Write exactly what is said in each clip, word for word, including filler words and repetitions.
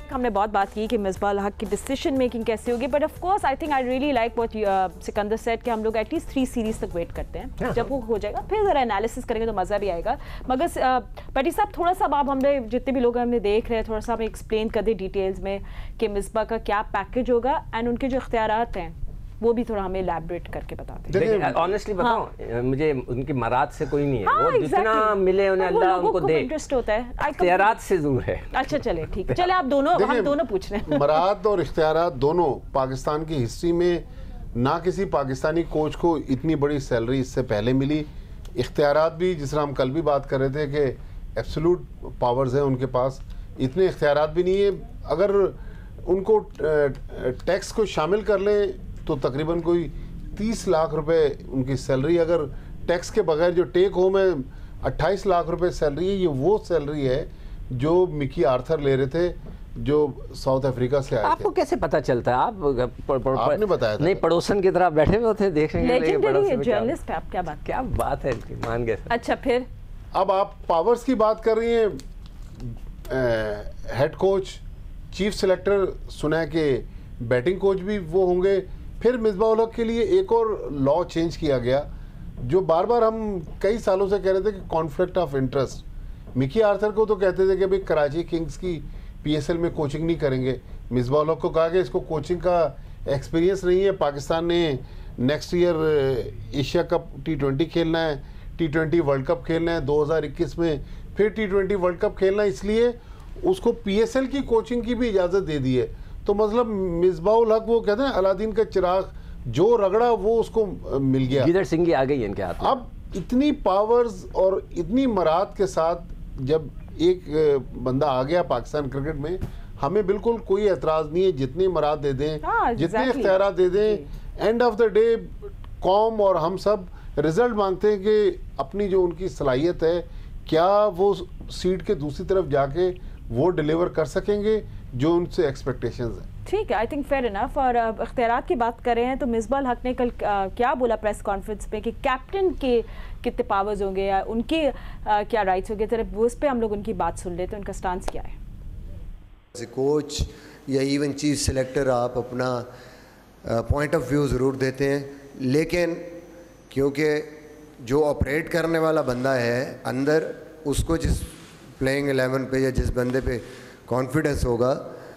हमने बहुत बात की कि मिसबाह अल हक की डिसीजन मेकिंग कैसी होगी, but of course I think I really like what Sikandar said कि हम लोग एटलीस्ट थ्री सीरीज तक वेट करते हैं। yeah. जब वो हो जाएगा फिर ज़रा एनालिसिस करेंगे तो मज़ा भी आएगा। मगर भट्टी साहब थोड़ा सा आप हमने जितने भी लोग हमने देख रहे हैं थोड़ा सा हमें एक्सप्लेन कर दे डिटेल्स में कि मिसबाह का क्या पैकेज होगा एंड उनके जो इख्तियारात हैं वो भी थोड़ा हमें एलैबोरेट करके बताते हैं। देखिए ऑनेस्टली बताऊं, हाँ। मुझे उनकी मराद से कोई नहीं है। हाँ, वो exactly. जितना मिले उन्हें अल्लाह उनको दे, इंटरेस्ट होता है, इख्तियारात से दूर है। अच्छा चले ठीक है, चले आप दोनों हम दोनों पूछ रहे हैं। मराद और इख्तियारात दोनों पाकिस्तान की हिस्ट्री में ना किसी पाकिस्तानी कोच को इतनी बड़ी सैलरी इससे पहले मिली। इख्तियारात भी जिस तरह हम कल भी बात कर रहे थे कि एब्सोल्यूट पावर्स हैं उनके पास, इतने इख्तियारात भी नहीं है। अगर उनको टैक्स को शामिल कर लें तो तकरीबन कोई तीस लाख रुपए उनकी सैलरी, अगर टैक्स के बगैर जो टेक होम है अट्ठाईस लाख रुपए सैलरी है। ये वो सैलरी है जो मिकी आर्थर ले रहे थे जो साउथ अफ्रीका से आए थे। आपको कैसे पता चलता है? आप प, प, आपने बताया था। नहीं, पड़ोसन की तरह बैठे हुए थे देखेंगे। जर्नलिस्ट आप क्या बात क्या बात है, मान गए। अच्छा फिर अब आप पावर्स की बात कर रही हैं, हेड कोच चीफ सेलेक्टर सुना है कि बैटिंग कोच भी वो होंगे। फिर मिसबाह उल हक के लिए एक और लॉ चेंज किया गया जो बार बार हम कई सालों से कह रहे थे कि conflict of interest. Mickey Arthur को तो कहते थे कि भाई कराची किंग्स की पीएसएल में कोचिंग नहीं करेंगे। मिसबाह उल हक को कहा कि इसको कोचिंग का एक्सपीरियंस नहीं है, पाकिस्तान ने next year Asia cup T twenty खेलना है, टी ट्वेंटी वर्ल्ड कप खेलना है दो हज़ार इक्कीस में, फिर टी ट्वेंटी वर्ल्ड कप खेलना है, इसलिए उसको पीएसएल की कोचिंग की भी इजाज़त दे दी है। तो मतलब मिसबाह उल हक वो कहते हैं अलादीन का चिराग, जो रगड़ा वो उसको मिल गया। गिदड़ सिंगी आ गई इनके हाथ में। अब इतनी पावर्स और इतनी मराद के साथ जब एक बंदा आ गया पाकिस्तान क्रिकेट में, हमें बिल्कुल कोई एतराज़ नहीं है जितनी मराद दे दें, हाँ, जितने इख्तियारात दे दें। एंड ऑफ द डे कौम और हम सब रिजल्ट मांगते हैं कि अपनी जो उनकी सलाहियत है क्या वो सीट के दूसरी तरफ जाके वो डिलीवर कर सकेंगे जो उनसे एक्सपेक्टेशंस हैं। ठीक है, आई थिंक फेयर इनफ। और इख्तियारात की बात कर रहे हैं तो मिसबाह अल हक ने कल आ, क्या बोला प्रेस कॉन्फ्रेंस पे कि कैप्टन के कितने पावर्स होंगे या उनके आ, क्या राइट्स होंगे, तरह उस पर हम लोग उनकी बात सुन लेते हैं, उनका स्टांस क्या है। एज ए कोच या इवन चीफ सेलेक्टर आप अपना पॉइंट ऑफ व्यू ज़रूर देते हैं, लेकिन क्योंकि जो ऑपरेट करने वाला बंदा है अंदर, उसको जिस प्लेइंग एलेवन पे या जिस बंदे पे कॉन्फिडेंस होगा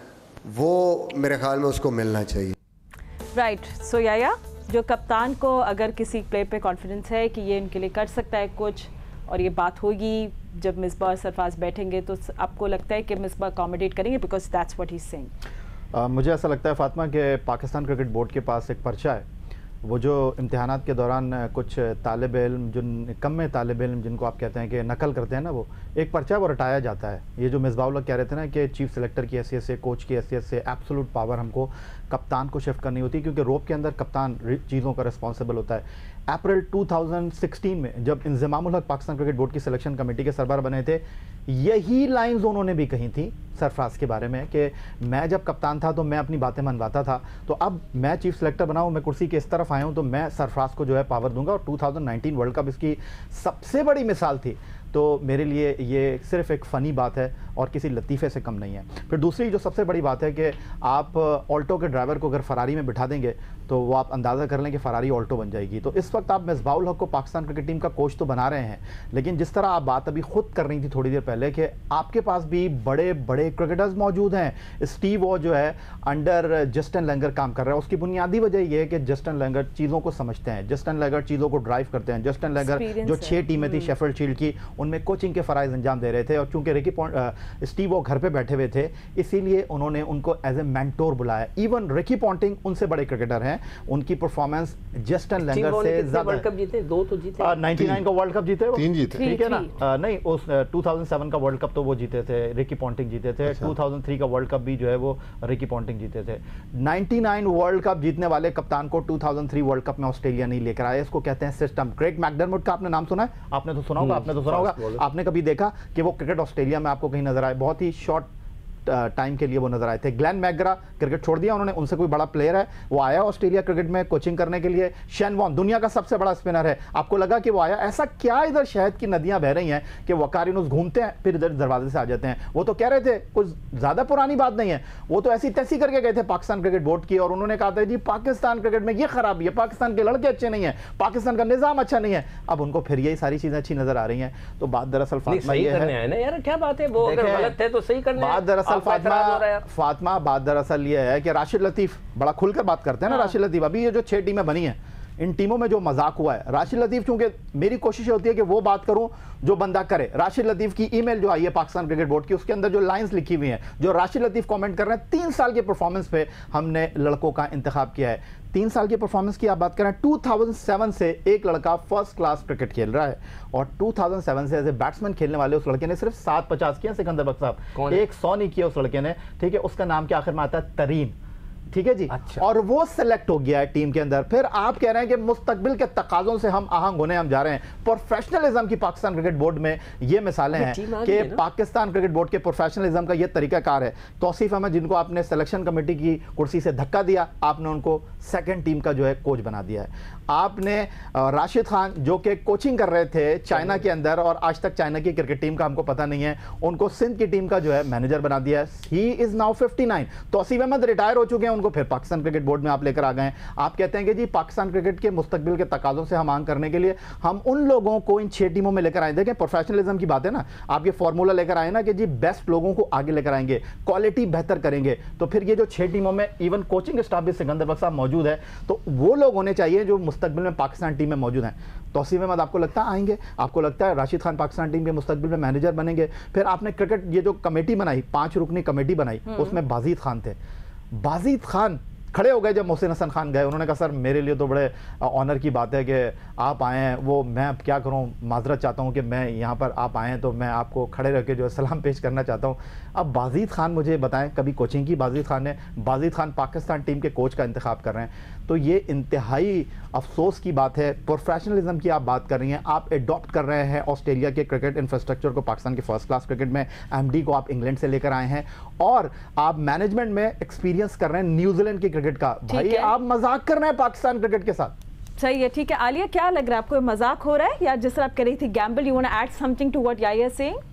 वो मेरे ख्याल में उसको मिलना चाहिए। राइट, सो याया जो कप्तान को अगर किसी प्ले पे कॉन्फिडेंस है कि ये इनके लिए कर सकता है कुछ, और ये बात होगी जब मिसबाह सरफराज बैठेंगे, तो आपको लगता है कि मिसबाह अकोमोडेट करेंगे because that's what he is saying. मुझे ऐसा लगता है फातिमा कि पाकिस्तान क्रिकेट बोर्ड के पास एक पर्चा है। वो जो इम्तिहानात के दौरान कुछ तालिब इल्म, जो निकम्मे तालिब इल्म जिनको आप कहते हैं कि नकल करते हैं ना, वो एक पर्चा वो रटाया जाता है। ये जो मिसबाह उल हक कह रहे थे ना कि चीफ सेलेक्टर की हैसियत से, कोच की हैसियत से एब्सोल्यूट पावर हमको कप्तान को शिफ्ट करनी होती है, क्योंकि रोप के अंदर कप्तान चीज़ों का रिस्पॉन्सिबल होता है। अप्रैल टू थाउजेंड सिक्सटीन में जब इंज़माम उल हक पाकिस्तान क्रिकेट बोर्ड की सिलेक्शन कमेटी के सरबराह बने थे, यही लाइंस उन्होंने भी कही थी सरफराज के बारे में कि मैं जब कप्तान था तो मैं अपनी बातें मनवाता था, तो अब मैं चीफ सेलेक्टर बना हूँ, मैं कुर्सी के इस तरफ आया हूँ, तो मैं सरफराज को जो है पावर दूंगा। और two thousand nineteen world cup इसकी सबसे बड़ी मिसाल थी। तो मेरे लिए ये सिर्फ एक फ़नी बात है और किसी लतीफ़े से कम नहीं है। फिर दूसरी जो सबसे बड़ी बात है कि आप ऑल्टो के ड्राइवर को अगर फरारी में बिठा देंगे तो वो आप अंदाज़ा कर लें कि फरारी ऑल्टो बन जाएगी। तो इस वक्त आप मिसबाह उल हक को पाकिस्तान क्रिकेट टीम का कोच तो बना रहे हैं, लेकिन जिस तरह आप बात अभी खुद कर रही थी थोड़ी देर पहले कि आपके पास भी बड़े बड़े क्रिकेटर्स मौजूद हैं। स्टीव वॉ जो है अंडर जस्टिन लैंगर काम कर रहा है, उसकी बुनियादी वजह यह है कि जस्टिन लैंगर चीज़ों को समझते हैं, जस्टिन लैंगर चीज़ों को ड्राइव करते हैं। जस्टिन लैंगर जो छः टीमें थी शेफील्ड शील्ड की, उनमें कोचिंग के फ़राइज़ अंजाम दे रहे थे, और चूंकि रिकी स्टीव वॉ घर पे बैठे हुए थे इसीलिए उन्होंने उनको एज ए मेंटोर बुलाया। इवन रिकी पॉन्टिंग उनसे बड़े क्रिकेटर हैं, उनकी परफॉर्मेंस जस्टिन लैंगर से ज़्यादा। वर्ल्ड कप जीते, दो तो जीते, निन्यानवे का वर्ल्ड कप जीते, तीन जीते, ठीक है ना। नहीं, उस टू थाउजेंड सेवन का वर्ल्ड कप तो वो जीते थे, रिकी पॉन्टिंग जीते थे। टू थाउजेंड थ्री का वर्ल्ड कप भी जो है वो रिकी पॉन्टिंग जीते थे। निन्यानवे वर्ल्ड कप जीतने वाले कप्तान को two thousand three world cup में ऑस्ट्रेलिया नहीं लेकर आया। इसको कहते हैं सिस्टम। क्रेग मैकडरमोट का आपने नाम सुना है? आपने तो सुना होगा, आपने तो सुना होगा। आपने कभी देखा कि वो क्रिकेट ऑस्ट्रेलिया में आपको कहीं नजर आए? बहुत ही शॉर्ट टाइम के लिए वो नजर आए थे। ग्लेन मैकग्रा क्रिकेट छोड़ दिया उन्होंने, उनसे कोई बड़ा प्लेयर है, वो आया ऑस्ट्रेलिया क्रिकेट में कोचिंग करने के लिए। शेन वॉन दुनिया का सबसे बड़ा स्पिनर है, आपको लगा कि वो आया? ऐसा क्या इधर शहद की नदियां बह रही हैं कि वकारिनुस घूमते हैं फिर इधर दरवाजे से आ जाते हैं? वो तो कह रहे थे, कुछ ज्यादा पुरानी बात नहीं है, वो तो ऐसी तैसी करके गए थे पाकिस्तान क्रिकेट बोर्ड की, और उन्होंने कहा था जी पाकिस्तान क्रिकेट में ये खराबी है, पाकिस्तान के लड़के अच्छे नहीं है, पाकिस्तान का निजाम अच्छा नहीं है। अब उनको फिर यही सारी चीजें अच्छी नजर आ रही हैं। तो बात दरअसल फातिमा ये है ना यार, क्या बात है, वो अगर गलत है तो सही करना है। बात दरअसल फातिमा फातिमा बात दरअसल ये है कि राशिद लतीफ बड़ा खुलकर बात करते हैं ना। राशिद लतीफ, अभी ये जो छह टीमें बनी हैं, इन टीमों में जो मजाक हुआ है, राशिद लतीफ, चूंकि मेरी कोशिश होती है कि वो बात करूं जो बंदा करे। राशिद लतीफ की ईमेल जो आई है पाकिस्तान क्रिकेट बोर्ड की, उसके अंदर जो लाइंस लिखी हुई हैं, जो राशिद लतीफ कमेंट कर रहे हैं, तीन साल के परफॉर्मेंस पे हमने लड़कों का इंतखाब किया है। तीन साल की परफॉर्मेंस की आप बात करें, दो हज़ार सात से एक लड़का फर्स्ट क्लास क्रिकेट खेल रहा है, और दो हज़ार सात से एज ए बैट्समैन खेलने वाले उस लड़के ने सिर्फ सात पचास किया। सिकंदर बख्त साहब, एक सौ नहीं किया उस लड़के ने, ठीक है। उसका नाम क्या आखिर में आता है? तरीन, ठीक है जी। अच्छा। और वो सेलेक्ट हो गया है टीम के अंदर। फिर आप कह रहे हैं कि मुस्तकबिल के तकाजों से हम आहंग होने हम जा रहे हैं। प्रोफेशनलिज्म की पाकिस्तान क्रिकेट बोर्ड में ये मिसालें हैं कि पाकिस्तान क्रिकेट बोर्ड के प्रोफेशनलिज्म का ये तरीकाकार है। तौसीफ अहमद, जिनको आपने सिलेक्शन कमेटी की कुर्सी से धक्का दिया, आपने उनको सेकंड टीम का जो है कोच बना दिया है। आपने राशिद खान, जो कि कोचिंग कर रहे थे चाइना के अंदर, और आज तक चाइना की क्रिकेट टीम का हमको पता नहीं है, उनको सिंध की टीम का जो है मैनेजर बना दिया है। He is now fifty nine. Tauseef Ahmed retire हो चुके हैं, उनको फिर पाकिस्तान क्रिकेट बोर्ड में आप लेकर आ गए हैं। आप कहते हैं कि जी पाकिस्तान क्रिकेट के मुस्तकबिल के तकाजों से हम आंग करने के लिए हम उन लोगों को इन छह टीमों में लेकर आए। देखें, प्रोफेशनलिज्म की बात है ना, आप ये फॉर्मूला लेकर आए ना कि जी बेस्ट लोगों को आगे लेकर आएंगे, क्वालिटी बेहतर करेंगे, तो फिर ये जो छह टीमों में इवन कोचिंग स्टाफ भी सिकंदर बख्त साहब मौजूद है, तो वो लोग होने चाहिए जो मुस्तकबिल में पाकिस्तान टीम में मौजूद हैं। तौसीफ अहमद आपको लगता है आएंगे? आपको लगता है राशिद खान पाकिस्तान टीम के मुस्तकबिल में मैनेजर बनेंगे? फिर आपने क्रिकेट ये जो कमेटी बनाई, पांच रुकनी कमेटी बनाई, उसमें बाजिद खान थे। बाजिद खान खड़े हो गए जब मोहसिन हसन खान गए, उन्होंने कहा सर मेरे लिए तो बड़े ऑनर की बात है कि आप आए हैं, वो मैं अब क्या करूं, माजरत चाहता हूं कि मैं यहाँ पर आप आए हैं तो मैं आपको खड़े रह के जो है सलाम पेश करना चाहता हूं। अब बाजिद खान मुझे बताएं, कभी कोचिंग की बाजिद खान ने, बाजिद खान पाकिस्तान टीम के कोच का इंतखाब कर रहे हैं, तो ये इंतहाई अफसोस की बात है। प्रोफेशनलिज्म की आप बात कर रही हैं, आप एडॉप्ट कर रहे हैं ऑस्ट्रेलिया के क्रिकेट इंफ्रास्ट्रक्चर को पाकिस्तान के फर्स्ट क्लास क्रिकेट में, एमडी को आप इंग्लैंड से लेकर आए हैं, और आप मैनेजमेंट में एक्सपीरियंस कर रहे हैं न्यूजीलैंड के क्रिकेट का। भाई आप मजाक कर रहे हैं पाकिस्तान क्रिकेट के साथ। सही है, ठीक है। आलिया, क्या लग रहा है आपको, मजाक हो रहा है या जिस तरह आप कह रही थी gamble? You want to add something to what Yahya is saying?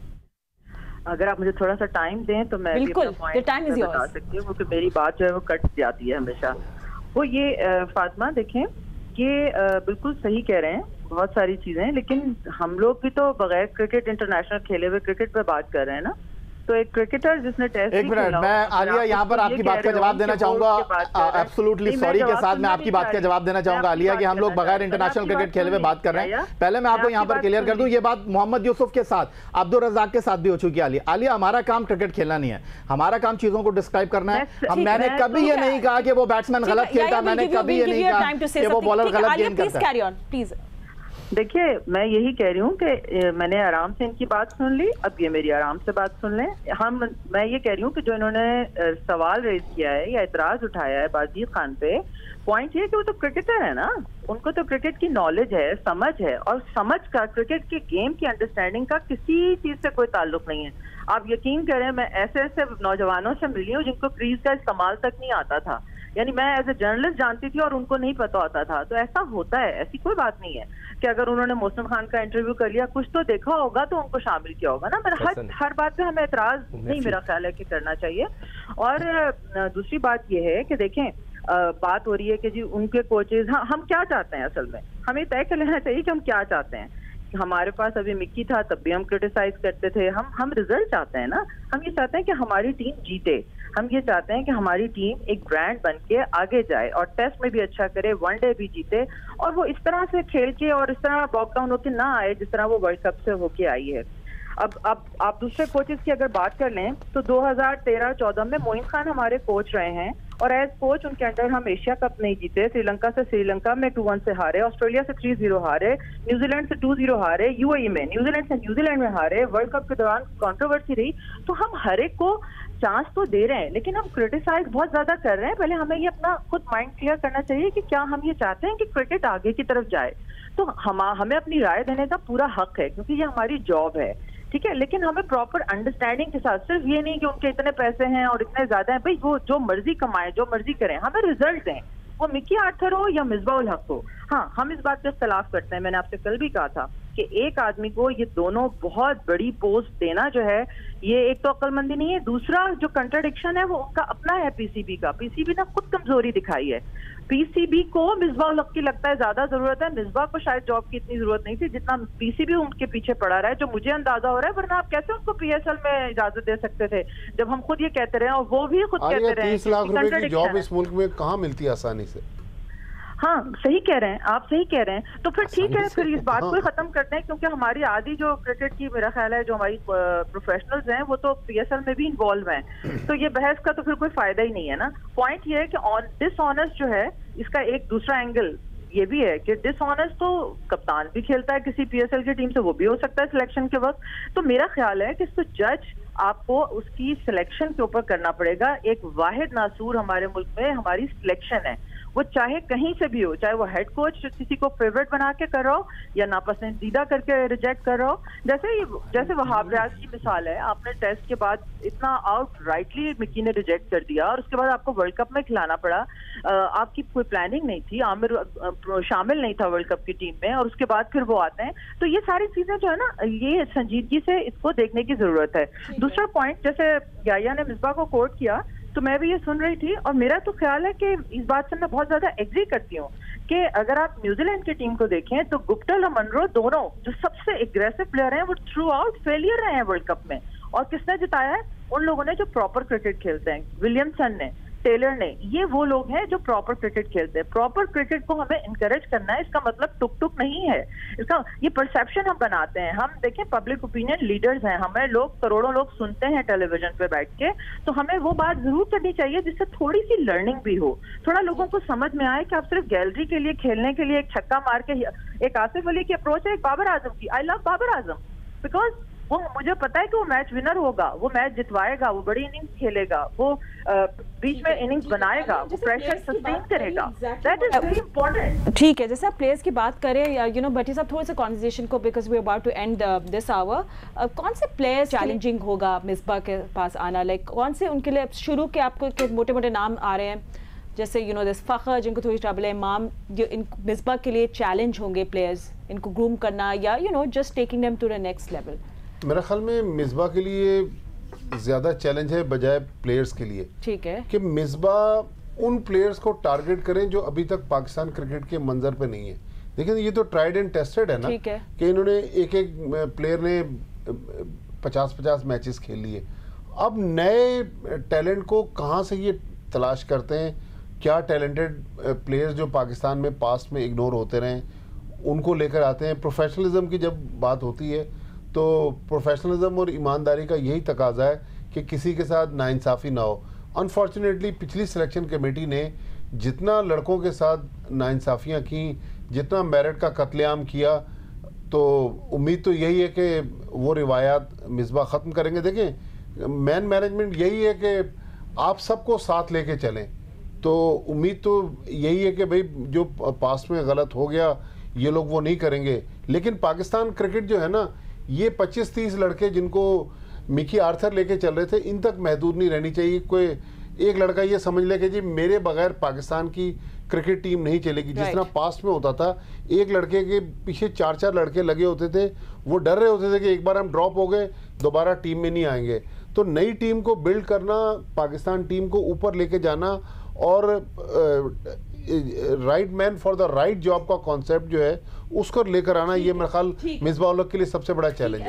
अगर आप मुझे थोड़ा सा टाइम दें तो मैं बिल्कुल टाइम इज योर्स बता सकती हूँ, क्योंकि मेरी बात जो है वो कट जाती है हमेशा। वो ये फातिमा, देखें, ये बिल्कुल सही कह रहे हैं, बहुत सारी चीजें, लेकिन हम लोग भी तो बगैर क्रिकेट इंटरनेशनल खेले हुए क्रिकेट पे बात कर रहे हैं ना। तो एक क्रिकेटर जिसने टेस्ट एक मिनट, मैं आलिया यहाँ पर आपकी बात का जवाब देना चाहूंगा, एब्सोल्युटली सॉरी के साथ मैं आपकी बात का जवाब देना चाहूंगा आलिया कि हम लोग बगैर इंटरनेशनल क्रिकेट खेले हुए बात कर रहे हैं। पहले मैं आपको यहाँ पर क्लियर कर दूं, ये बात मोहम्मद यूसुफ के साथ, अब्दुल रज़ाक के साथ भी हो चुकी है। आलिया आलिया हमारा काम क्रिकेट खेलना नहीं है, हमारा काम चीजों को डिस्क्राइब करना है। हम मैंने कभी ये नहीं कहा कि वो बैट्समैन गलत खेलता, मैंने कभी ये नहीं कहा कि वो बॉलर गलत गेंद करता है। देखिए, मैं यही कह रही हूँ कि मैंने आराम से इनकी बात सुन ली, अब ये मेरी आराम से बात सुन लें। हम मैं ये कह रही हूँ कि जो इन्होंने सवाल रेज किया है या इतराज उठाया है बाजिद खान पे, पॉइंट ये कि वो तो क्रिकेटर है ना, उनको तो क्रिकेट की नॉलेज है, समझ है, और समझ का, क्रिकेट के गेम की अंडरस्टैंडिंग का किसी चीज से कोई ताल्लुक नहीं है। आप यकीन करें, मैं ऐसे ऐसे नौजवानों से मिली हूँ जिनको क्रीज का इस्तेमाल तक नहीं आता था, यानी मैं एज ए जर्नलिस्ट जानती थी और उनको नहीं पता होता था। तो ऐसा होता है, ऐसी कोई बात नहीं है कि अगर उन्होंने मोहसिन खान का इंटरव्यू कर लिया, कुछ तो देखा होगा तो उनको शामिल किया होगा ना। मेरा हर हर बात पे हमें एतराज नहीं, मेरा ख्याल है कि करना चाहिए। और दूसरी बात यह है कि देखें, बात हो रही है कि जी उनके कोचेज, हाँ, हम क्या चाहते हैं, असल में हमें तय कर लेना चाहिए कि हम क्या चाहते हैं। हमारे पास अभी मिक्की था तब भी हम क्रिटिसाइज करते थे, हम हम रिजल्ट चाहते हैं ना, हम ये चाहते हैं कि हमारी टीम जीते, हम ये चाहते हैं कि हमारी टीम एक ब्रांड बन के आगे जाए और टेस्ट में भी अच्छा करे, वनडे भी जीते, और वो इस तरह से खेल के और इस तरह बॉकडाउन होके ना आए जिस तरह वो वर्ल्ड कप से होके आई है। अब अब आप दूसरे कोचेस की अगर बात कर लें तो दो हज़ार तेरह चौदह में मोइन खान हमारे कोच रहे हैं, और एज कोच उनके अंडर हम एशिया कप नहीं जीते, श्रीलंका से श्रीलंका में टू वन से हारे, ऑस्ट्रेलिया से थ्री जीरो हारे, न्यूजीलैंड से टू जीरो हारे, यूएई में न्यूजीलैंड से न्यूजीलैंड में हारे, वर्ल्ड कप के दौरान कंट्रोवर्सी रही। तो हम हर एक को चांस तो दे रहे हैं, लेकिन हम क्रिटिसाइज बहुत ज्यादा कर रहे हैं। पहले हमें ये अपना खुद माइंड क्लियर करना चाहिए कि क्या हम ये चाहते हैं कि क्रिकेट आगे की तरफ जाए। तो हम हमें अपनी राय देने का पूरा हक है, क्योंकि ये हमारी जॉब है। ठीक है, लेकिन हमें प्रॉपर अंडरस्टैंडिंग के साथ, सिर्फ ये नहीं कि उनके इतने पैसे हैं और इतने ज्यादा हैं, भाई वो जो मर्जी कमाए, जो मर्जी करें, हमें रिजल्ट दें, वो मिकी आर्थर हो या मिसबाह उल हक हो। हाँ, हम इस बात पे इख्तलाफ करते हैं, मैंने आपसे कल भी कहा था कि एक आदमी को ये दोनों बहुत बड़ी पोस्ट देना जो है, ये एक तो अक्लमंदी नहीं है, दूसरा जो कंट्राडिक्शन है वो उनका अपना है पीसीबी का। पीसीबी ने खुद कमजोरी दिखाई है। पीसीबी को मिसबाह उल हक की लगता है ज्यादा जरूरत है, मिसबाह को शायद जॉब की इतनी जरूरत नहीं थी जितना पीसीबी उनके पीछे पड़ा रहा है, जो मुझे अंदाजा हो रहा है, वरना आप कैसे उनको पीएसएल में इजाजत दे सकते थे जब हम खुद ये कहते रहे और वो भी खुद कहते रहे। तीस लाख रुपए की जॉब इस मुल्क में कहाँ मिलती है आसानी से? हाँ, सही कह रहे हैं आप, सही कह रहे हैं। तो फिर ठीक है, फिर इस बात को खत्म करते हैं, क्योंकि हमारी आधी जो क्रिकेट की, मेरा ख्याल है जो हमारी प्रोफेशनल्स हैं वो तो पीएसएल में भी इन्वॉल्व हैं, तो ये बहस का तो फिर कोई फायदा ही नहीं है ना। पॉइंट ये है कि ऑन डिसऑनेस्ट जो है, इसका एक दूसरा एंगल ये भी है कि डिसऑनेस्ट तो कप्तान भी खेलता है किसी पीएसएल की टीम से, वो भी हो सकता है सिलेक्शन के वक्त। तो मेरा ख्याल है कि इसको जज आपको उसकी सिलेक्शन के ऊपर करना पड़ेगा। एक वाहिद नासूर हमारे मुल्क में हमारी सिलेक्शन है, वो चाहे कहीं से भी हो, चाहे वो हेड कोच किसी को फेवरेट बना के कर रहा हो या नापसंदीदा करके रिजेक्ट कर रहा हो। जैसे जैसे वहाब रियाज की मिसाल है, आपने टेस्ट के बाद इतना आउट राइटली मिकी ने रिजेक्ट कर दिया और उसके बाद आपको वर्ल्ड कप में खिलाना पड़ा। आपकी कोई प्लानिंग नहीं थी, आमिर शामिल नहीं था वर्ल्ड कप की टीम में, और उसके बाद फिर वो आते हैं। तो ये सारी चीजें जो है ना, ये संजीदगी से इसको देखने की जरूरत है। दूसरा पॉइंट, जैसे याया ने मिसबाह को कोट किया, तो मैं भी ये सुन रही थी और मेरा तो ख्याल है कि इस बात से मैं बहुत ज्यादा एग्री करती हूँ कि अगर आप न्यूजीलैंड की टीम को देखें तो गुप्टिल और मनरो दोनों जो सबसे एग्रेसिव प्लेयर हैं वो थ्रू आउट फेलियर रहे हैं वर्ल्ड कप में। और किसने जिताया है? उन लोगों ने जो प्रॉपर क्रिकेट खेलते हैं, विलियमसन ने, टेलर ने, ये वो लोग हैं जो प्रॉपर क्रिकेट खेलते हैं। प्रॉपर क्रिकेट को हमें इनकरेज करना है, इसका मतलब टुक टुक नहीं है, इसका ये परसेप्शन हम बनाते हैं। हम देखें, पब्लिक ओपिनियन लीडर्स हैं, हमें लोग, करोड़ों लोग सुनते हैं टेलीविजन पे बैठ के, तो हमें वो बात जरूर करनी चाहिए जिससे थोड़ी सी लर्निंग भी हो, थोड़ा लोगों को समझ में आए कि आप सिर्फ गैलरी के लिए, खेलने के लिए एक छक्का मार के, एक आसिफ अली की अप्रोच है, एक बाबर आजम की, I love Babar Azam, because वो, मुझे पता है कि वो मैच विनर होगा, वो मैच जितवाएगा, वो बड़ी इनिंग्स खेलेगा, वो बीच में इनिंग्स बनाएगा, वो प्रेशर सस्टेन करेगा। That is very important. ठीक है, जैसे आप प्लेयर्स की बात करें, यू नो भट्टी साहब, थोड़ा सा कॉन्वर्सेशन को, because we are about to end this hour, कौन से प्लेयर्स चैलेंजिंग होगा मिसबाह के पास आना? लाइक like, कौन से उनके लिए शुरू के आपको मोटे मोटे नाम आ रहे हैं, जैसे यू नो दिस फखर, जिनको थोड़ी ट्रबल है, इमाम, जो इन मिसबाह के लिए चैलेंज होंगे प्लेयर्स, इनको ग्रूम करना या you know just taking them to the next level? मेरा ख्याल में मिसबाह के लिए ज़्यादा चैलेंज है बजाय प्लेयर्स के लिए। ठीक है कि मिसबाह उन प्लेयर्स को टारगेट करें जो अभी तक पाकिस्तान क्रिकेट के मंजर पे नहीं है। देखिए, ये तो ट्राइड एंड टेस्टेड है ना, ठीक है कि इन्होंने एक एक प्लेयर ने पचास पचास मैचेस खेल लिए। अब नए टैलेंट को कहाँ से ये तलाश करते हैं? क्या टैलेंटेड प्लेयर्स जो पाकिस्तान में पास्ट में इग्नोर होते रहे उनको लेकर आते हैं। प्रोफेशनलिज्म की जब बात होती है तो प्रोफेशनलिज्म और ईमानदारी का यही तकाजा है कि किसी के साथ नाइंसाफ़ी ना हो। अनफॉर्चुनेटली पिछली सिलेक्शन कमेटी ने जितना लड़कों के साथ नाइंसाफ़ियाँ की, जितना मेरिट का कत्लेआम किया, तो उम्मीद तो यही है कि वो रिवायात मिसबाह ख़त्म करेंगे। देखें, मैन मैनेजमेंट यही है कि आप सबको साथ लेके चलें, तो उम्मीद तो यही है कि भाई जो पास्ट में गलत हो गया ये लोग वो नहीं करेंगे। लेकिन पाकिस्तान क्रिकेट जो है ना, ये पच्चीस तीस लड़के जिनको मिकी आर्थर लेके चल रहे थे, इन तक महदूद नहीं रहनी चाहिए। कोई एक लड़का ये समझ ले कि जी मेरे बगैर पाकिस्तान की क्रिकेट टीम नहीं चलेगी। जिस तरह पास्ट में होता था, एक लड़के के पीछे चार चार लड़के लगे होते थे, वो डर रहे होते थे कि एक बार हम ड्रॉप हो गए दोबारा टीम में नहीं आएंगे। तो नई टीम को बिल्ड करना, पाकिस्तान टीम को ऊपर लेके जाना और right man for the right job का कॉन्सेप्ट जो है उसको लेकर आना, ये मेरे ख्याल मिसबाह उल हक के लिए सबसे बड़ा चैलेंज है।